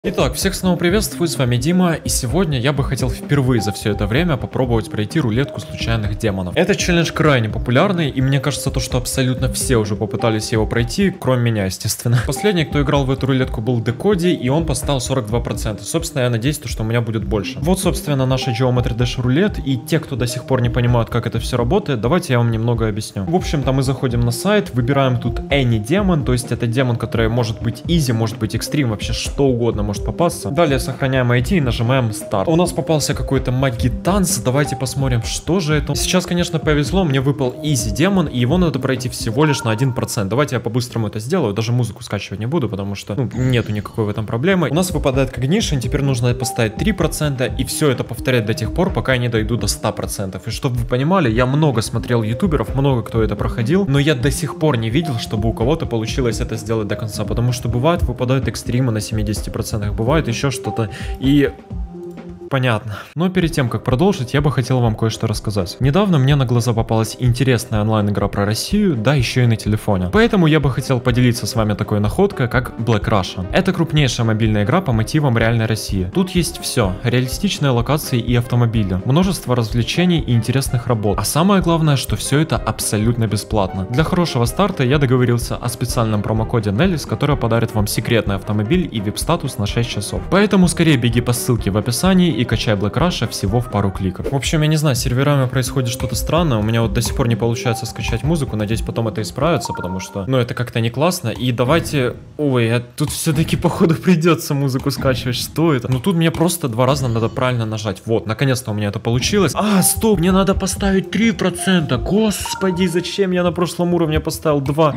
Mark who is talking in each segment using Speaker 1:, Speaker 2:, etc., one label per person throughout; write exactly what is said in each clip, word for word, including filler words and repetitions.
Speaker 1: Итак, всех снова приветствую, с вами Дима, и сегодня я бы хотел впервые за все это время попробовать пройти рулетку случайных демонов. Этот челлендж крайне популярный, и мне кажется то, что абсолютно все уже попытались его пройти, кроме меня, естественно. Последний, кто играл в эту рулетку, был Декоди, и он поставил сорок два процента. Собственно, я надеюсь, то, что у меня будет больше. Вот, собственно, наша Geometry Dash рулет, и те, кто до сих пор не понимают, как это все работает, давайте я вам немного объясню. В общем-то, мы заходим на сайт, выбираем тут Any демон, то есть это демон, который может быть easy, может быть экстрим, вообще что угодно может попасться. Далее сохраняем ай ди и нажимаем старт. У нас попался какой-то магитанс, давайте посмотрим, что же это. Сейчас, конечно, повезло, мне выпал easy демон, и его надо пройти всего лишь на один процент. Давайте я по-быстрому это сделаю, даже музыку скачивать не буду, потому что, ну, нету никакой в этом проблемы. У нас выпадает Cognition, теперь нужно поставить три процента, и все это повторять до тех пор, пока я не дойду до ста процентов. И чтобы вы понимали, я много смотрел ютуберов, много кто это проходил, но я до сих пор не видел, чтобы у кого-то получилось это сделать до конца, потому что бывает, выпадают экстримы на семидесяти процентах, бывает еще что-то, и... понятно. Но перед тем, как продолжить, я бы хотел вам кое-что рассказать. Недавно мне на глаза попалась интересная онлайн-игра про Россию, да еще и на телефоне. Поэтому я бы хотел поделиться с вами такой находкой, как Black Russia. Это крупнейшая мобильная игра по мотивам реальной России. Тут есть все. Реалистичные локации и автомобили. Множество развлечений и интересных работ. А самое главное, что все это абсолютно бесплатно. Для хорошего старта я договорился о специальном промокоде Nellis, который подарит вам секретный автомобиль и вип-статус на шесть часов. Поэтому скорее беги по ссылке в описании и качай Black Russia всего в пару кликов. В общем, я не знаю, с серверами происходит что-то странное. У меня вот до сих пор не получается скачать музыку. Надеюсь, потом это исправится, потому что, ну, это как-то не классно. И давайте... Ой, а тут все-таки, походу, придется музыку скачивать. Что это? Ну, тут мне просто два раза надо правильно нажать. Вот, наконец-то у меня это получилось. А, стоп, мне надо поставить три процента. Господи, зачем я на прошлом уровне поставил два?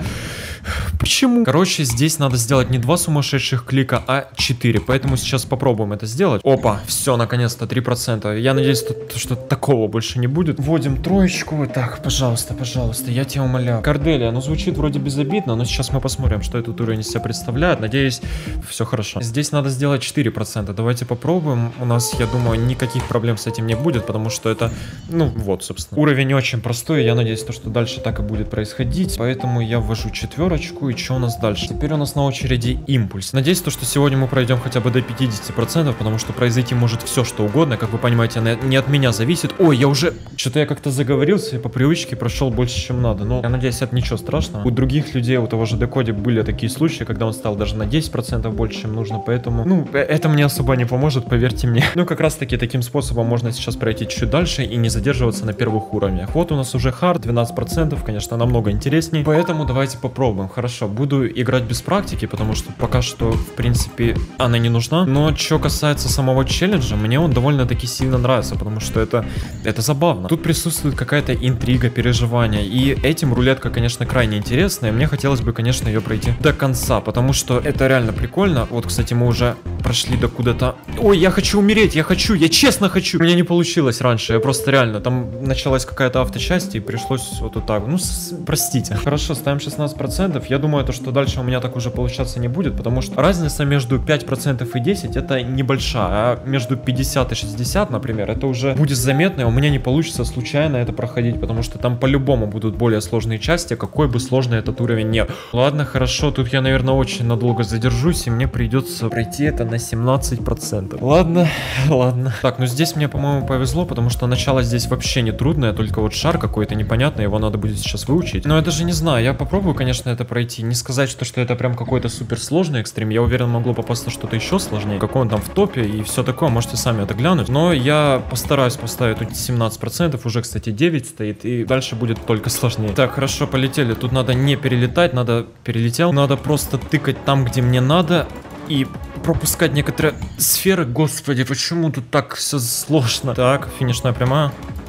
Speaker 1: Почему? Короче, здесь надо сделать не два сумасшедших клика, а четыре. Поэтому сейчас попробуем это сделать. Опа, все, наконец-то три процента. Я надеюсь, что, что такого больше не будет. Вводим троечку. Так, пожалуйста, пожалуйста, я тебя умоляю. Корделия, ну звучит вроде безобидно, но сейчас мы посмотрим, что этот уровень из себя представляет. Надеюсь, все хорошо. Здесь надо сделать четыре процента. Давайте попробуем. У нас, я думаю, никаких проблем с этим не будет, потому что это, ну вот, собственно. Уровень очень простой. Я надеюсь, то, что дальше так и будет происходить. Поэтому я ввожу четверочку. И что у нас дальше? Теперь у нас на очереди импульс. Надеюсь, то, что сегодня мы пройдем хотя бы до пятидесяти процентов, потому что произойти может все, что угодно. Как вы понимаете, не от меня зависит. Ой, я уже... Что-то я как-то заговорился и по привычке прошел больше, чем надо. Но я надеюсь, это ничего страшного. У других людей, у того же Декоди, были такие случаи, когда он стал даже на десять процентов больше, чем нужно. Поэтому, ну, это мне особо не поможет, поверьте мне. Ну, как раз таки таким способом можно сейчас пройти чуть дальше и не задерживаться на первых уровнях. Вот у нас уже хард, двенадцать процентов, конечно, намного интересней. Поэтому давайте попробуем. Хорошо, буду играть без практики, потому что пока что, в принципе, она не нужна. Но что касается самого челленджа, мне он довольно-таки сильно нравится, потому что это, это забавно. Тут присутствует какая-то интрига, переживания, и этим рулетка, конечно, крайне интересная. Мне хотелось бы, конечно, ее пройти до конца, потому что это реально прикольно. Вот, кстати, мы уже прошли до куда-то... Ой, я хочу умереть, я хочу, я честно хочу. У меня не получилось раньше, я просто реально... Там началась какая-то авточасть, и пришлось вот, вот так. Ну, с... простите. Хорошо, ставим шестнадцать процентов. Я думаю, то, что дальше у меня так уже получаться не будет, потому что разница между пять процентов и десять это небольшая, а между пятьдесят и шестьдесят, например, это уже будет заметно, и у меня не получится случайно это проходить, потому что там по-любому будут более сложные части, какой бы сложный этот уровень не. Ладно, хорошо, тут я, наверное, очень надолго задержусь, и мне придется пройти это на семнадцать процентов. Ладно, ладно. Так, ну здесь мне, по-моему, повезло, потому что начало здесь вообще не трудное, только вот шар какой-то непонятный, его надо будет сейчас выучить. Но я даже не знаю, я попробую, конечно, это пройти. Не сказать, что, что это прям какой-то суперсложный экстрим. Я уверен, могло попасться что-то еще сложнее. Какой он там в топе и все такое. Можете сами это глянуть. Но я постараюсь поставить тут семнадцать процентов. Уже, кстати, девять стоит. И дальше будет только сложнее. Так, хорошо, полетели. Тут надо не перелетать. Надо перелетел. Надо просто тыкать там, где мне надо. И пропускать некоторые сферы. Господи, почему тут так все сложно? Так, финишная прямая.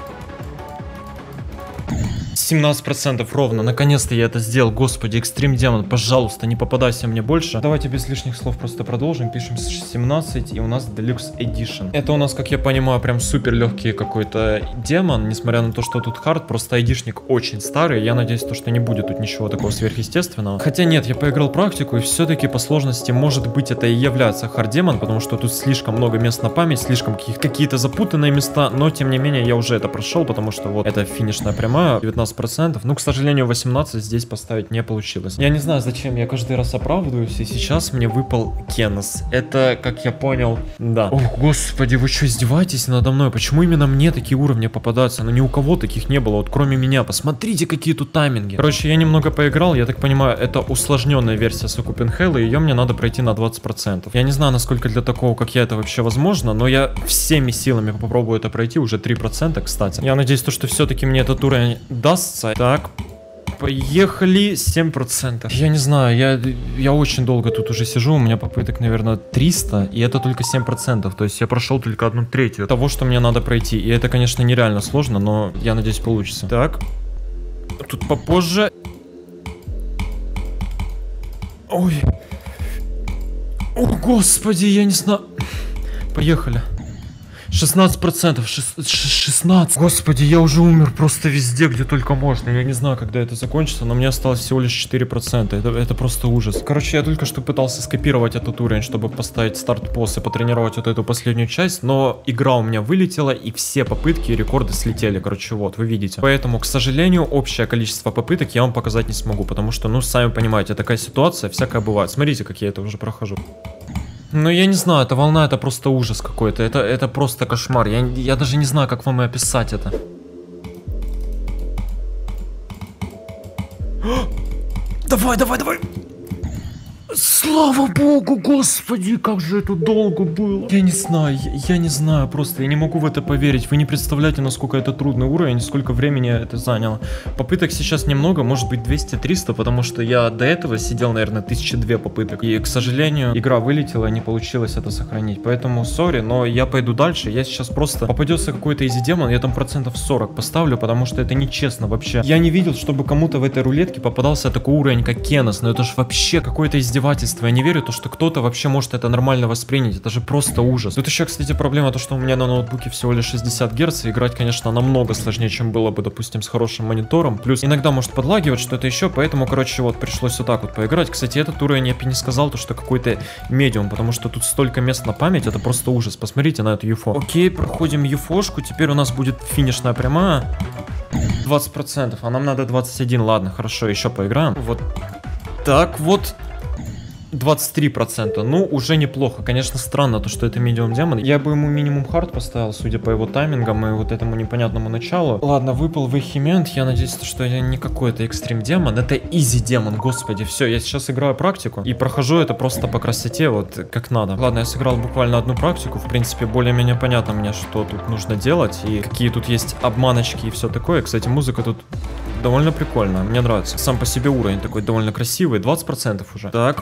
Speaker 1: семнадцать процентов ровно, наконец-то я это сделал, господи, экстрим демон, пожалуйста, не попадайся мне больше. Давайте без лишних слов просто продолжим, пишем семнадцать, и у нас Deluxe Edition. Это у нас, как я понимаю, прям супер легкий какой-то демон, несмотря на то, что тут хард, просто айдишник очень старый, я надеюсь, то, что не будет тут ничего такого сверхъестественного. Хотя нет, я поиграл практику, и все-таки по сложности, может быть, это и является хард демон, потому что тут слишком много мест на память, слишком какие-то запутанные места, но, тем не менее, я уже это прошел, потому что вот это финишная прямая, девятнадцать двадцать процентов. Ну, к сожалению, восемнадцать здесь поставить не получилось. Я не знаю, зачем я каждый раз оправдываюсь, и сейчас мне выпал Кенос. Это, как я понял, да. О, господи, вы что, издеваетесь надо мной? Почему именно мне такие уровни попадаются? Ну, ни у кого таких не было, вот кроме меня. Посмотрите, какие тут тайминги. Короче, я немного поиграл, я так понимаю, это усложненная версия Сокупенхелла, и ее мне надо пройти на двадцать процентов. Я не знаю, насколько для такого, как я, это вообще возможно, но я всеми силами попробую это пройти, уже три процента, кстати. Я надеюсь, то, что все-таки мне этот уровень дастся. Так, поехали, семь процентов. Я не знаю, я, я очень долго тут уже сижу, у меня попыток, наверное, триста, и это только семь процентов, то есть я прошел только одну третью того, что мне надо пройти, и это, конечно, нереально сложно, но я надеюсь, получится. Так, тут попозже. Ой. О, господи, я не знаю. Поехали. шестнадцать процентов, шестнадцать. Господи, я уже умер просто везде, где только можно. Я не знаю, когда это закончится, но мне осталось всего лишь четыре процента. Это, это просто ужас. Короче, я только что пытался скопировать этот уровень, чтобы поставить старт-пост и потренировать вот эту последнюю часть, но игра у меня вылетела, и все попытки и рекорды слетели. Короче, вот, вы видите. Поэтому, к сожалению, общее количество попыток я вам показать не смогу, потому что, ну, сами понимаете, такая ситуация, всякое бывает. Смотрите, как я это уже прохожу. Ну, я не знаю, эта волна, это просто ужас какой-то. Это, это просто кошмар. Я, я даже не знаю, как вам и описать это. Давай, давай, давай! Слава богу, господи, как же это долго было. Я не знаю, я, я не знаю, просто я не могу в это поверить. Вы не представляете, насколько это трудный уровень, сколько времени это заняло. Попыток сейчас немного, может быть двести-триста, потому что я до этого сидел, наверное, тысяча две попыток. И, к сожалению, игра вылетела, не получилось это сохранить. Поэтому, сори, но я пойду дальше. Я сейчас просто попадется какой-то изи-демон, я там процентов сорок поставлю, потому что это нечестно вообще. Я не видел, чтобы кому-то в этой рулетке попадался такой уровень, как Кенос. Но это же вообще какой-то издевательство. Я не верю, то, что кто-то вообще может это нормально воспринять. Это же просто ужас. Тут еще, кстати, проблема то, что у меня на ноутбуке всего лишь шестьдесят герц. И играть, конечно, намного сложнее, чем было бы, допустим, с хорошим монитором. Плюс иногда может подлагивать что-то еще. Поэтому, короче, вот пришлось вот так вот поиграть. Кстати, этот уровень я бы не сказал, то, что какой-то медиум. Потому что тут столько мест на память. Это просто ужас. Посмотрите на эту юфо. Окей, проходим юфошку. Теперь у нас будет финишная прямая. двадцать процентов. А нам надо двадцать один. Ладно, хорошо, еще поиграем. Вот так вот. двадцать три процента, ну уже неплохо. Конечно, странно то, что это медиум демон. Я бы ему минимум хард поставил, судя по его таймингам и вот этому непонятному началу. Ладно, выпал вехимент. Я надеюсь, что я не какой-то экстрим демон. Это изи демон, господи. Все, я сейчас играю практику и прохожу это просто по красоте, вот как надо. Ладно, я сыграл буквально одну практику. В принципе, более-менее понятно мне, что тут нужно делать и какие тут есть обманочки и все такое. Кстати, музыка тут довольно прикольная, мне нравится. Сам по себе уровень такой довольно красивый, двадцать процентов уже. Так.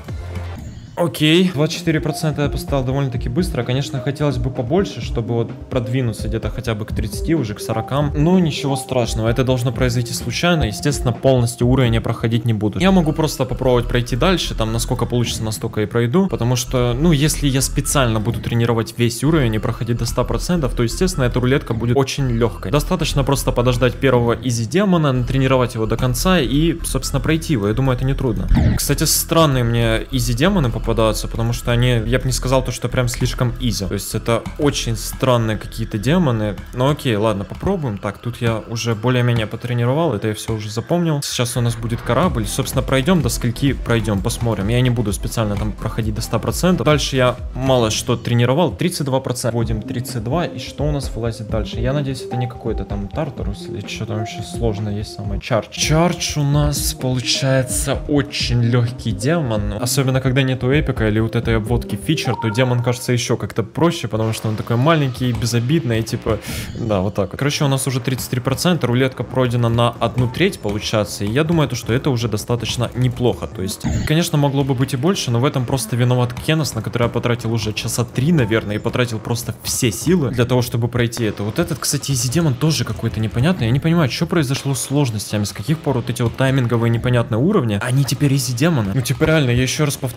Speaker 1: Окей, двадцать четыре процента я поставил довольно-таки быстро. Конечно, хотелось бы побольше, чтобы вот продвинуться где-то хотя бы к тридцати, уже к сорокам. Но ничего страшного, это должно произойти случайно. Естественно, полностью уровень я проходить не буду. Я могу просто попробовать пройти дальше, там насколько получится, настолько и пройду. Потому что, ну, если я специально буду тренировать весь уровень и проходить до ста процентов, то, естественно, эта рулетка будет очень легкой. Достаточно просто подождать первого изи-демона, натренировать его до конца и, собственно, пройти его. Я думаю, это не трудно. Кстати, странные мне изи-демоны попадаются, потому что они, я бы не сказал то, что прям слишком изи. То есть это очень странные какие-то демоны. Но окей, ладно, попробуем. Так, тут я уже более-менее потренировал, это я все уже запомнил. Сейчас у нас будет корабль. Собственно, пройдем до скольки пройдем, посмотрим. Я не буду специально там проходить до ста процентов. Дальше я мало что тренировал, тридцать два процента. Вводим тридцать два, и что у нас вылазит дальше? Я надеюсь, это не какой-то там Тартарус, или что там еще сложно есть самое. Чардж. Чардж у нас получается очень легкий демон, особенно когда нету эпика или вот этой обводки фичер, то демон кажется еще как-то проще, потому что он такой маленький, безобидный, и типа, да, вот так. Короче, у нас уже тридцать три процента, рулетка пройдена на одну треть, получается, и я думаю, то, что это уже достаточно неплохо. То есть, конечно, могло бы быть и больше, но в этом просто виноват Кенос, на который я потратил уже часа три, наверное, и потратил просто все силы для того, чтобы пройти это. Вот этот, кстати, изи-демон тоже какой-то непонятный. Я не понимаю, что произошло с сложностями, с каких пор вот эти вот тайминговые непонятные уровни, они теперь изи-демоны. Ну, типа, реально, я еще раз повторюсь, но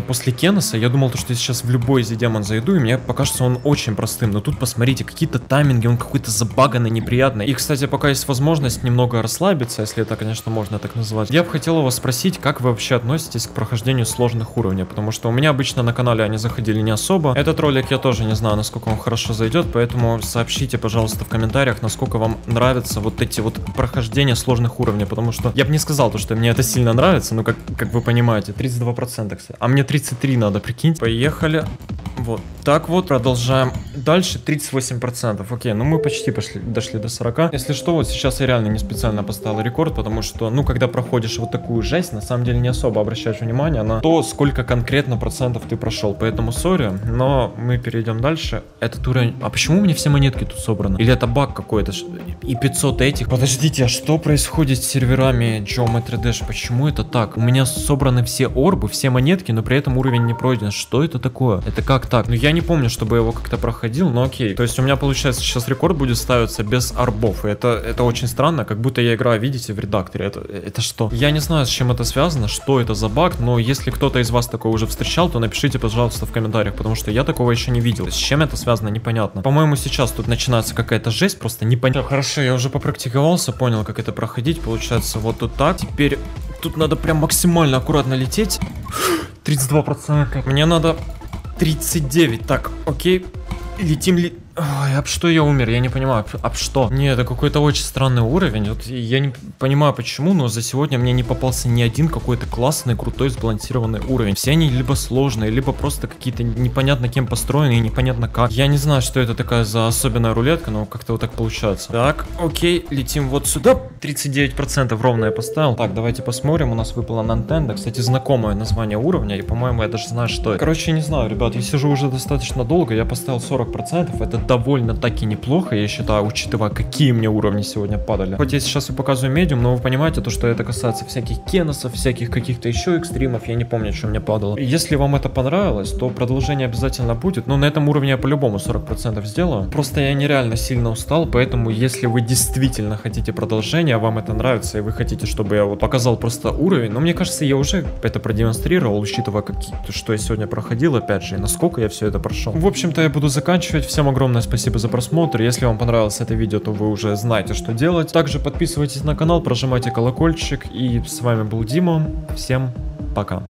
Speaker 1: после Кеноса я думал, что я сейчас в любой Easy Demon зайду, и мне покажется он очень простым. Но тут посмотрите, какие-то тайминги, он какой-то забаганный, неприятный. И, кстати, пока есть возможность немного расслабиться, если это, конечно, можно так назвать, я бы хотел у вас спросить, как вы вообще относитесь к прохождению сложных уровней, потому что у меня обычно на канале они заходили не особо. Этот ролик я тоже не знаю, насколько он хорошо зайдет, поэтому сообщите, пожалуйста, в комментариях, насколько вам нравятся вот эти вот прохождения сложных уровней, потому что я бы не сказал, то, что мне это сильно нравится, но как, как вы понимаете, тридцать два процента, кстати. А мне тридцать три надо, прикиньте. Поехали. Вот так вот, продолжаем. Дальше тридцать восемь процентов. Окей, ну мы почти пошли, дошли до сорока. Если что, вот сейчас я реально не специально поставил рекорд, потому что, ну, когда проходишь вот такую жесть, на самом деле не особо обращаешь внимание на то, сколько конкретно процентов ты прошел. Поэтому сори, но мы перейдем дальше. Этот уровень... А почему у меня все монетки тут собраны? Или это баг какой-то? И пятьсот этих? Подождите, а что происходит с серверами Geometry Dash? Почему это так? У меня собраны все орбы, все монетки, но при этом уровень не пройден. Что это такое? Это как так? Ну, я не помню, чтобы я его как-то проходил, но окей. То есть у меня, получается, сейчас рекорд будет ставиться без орбов. И это, это очень странно, как будто я играю, видите, в редакторе. Это, это что? Я не знаю, с чем это связано, что это за баг, но если кто-то из вас такое уже встречал, то напишите, пожалуйста, в комментариях, потому что я такого еще не видел. С чем это связано, непонятно. По-моему, сейчас тут начинается какая-то жесть, просто непонятно. Хорошо, я уже попрактиковался, понял, как это проходить. Получается, вот тут так. Теперь тут надо прям максимально аккуратно лететь. тридцать два процента. Мне надо... тридцать девять. Так, окей. Летим ли... Ой, об что я умер? Я не понимаю. Об, об что? Не, это какой-то очень странный уровень. Вот я не понимаю почему, но за сегодня мне не попался ни один какой-то классный, крутой, сбалансированный уровень. Все они либо сложные, либо просто какие-то непонятно кем построенные, непонятно как. Я не знаю, что это такая за особенная рулетка, но как-то вот так получается. Так, окей, летим вот сюда. тридцать девять процентов ровно я поставил. Так, давайте посмотрим. У нас выпало Nintendo. Кстати, знакомое название уровня. И, по-моему, я даже знаю, что это. Короче, не знаю, ребят, я сижу уже достаточно долго. Я поставил сорок процентов. Это довольно таки неплохо, я считаю, учитывая, какие мне уровни сегодня падали. Хоть я сейчас и показываю медиум, но вы понимаете, то, что это касается всяких кеносов, всяких каких-то еще экстримов, я не помню, что мне падало. Если вам это понравилось, то продолжение обязательно будет, но на этом уровне я по-любому сорок процентов сделаю. Просто я нереально сильно устал, поэтому если вы действительно хотите продолжение, вам это нравится, и вы хотите, чтобы я вот показал просто уровень, но мне кажется, я уже это продемонстрировал, учитывая, какие, что я сегодня проходил, опять же, и насколько я все это прошел. В общем-то, я буду заканчивать. Всем огромное спасибо за просмотр. Если вам понравилось это видео, то вы уже знаете, что делать. Также подписывайтесь на канал, прожимайте колокольчик. И с вами был Дима. Всем пока.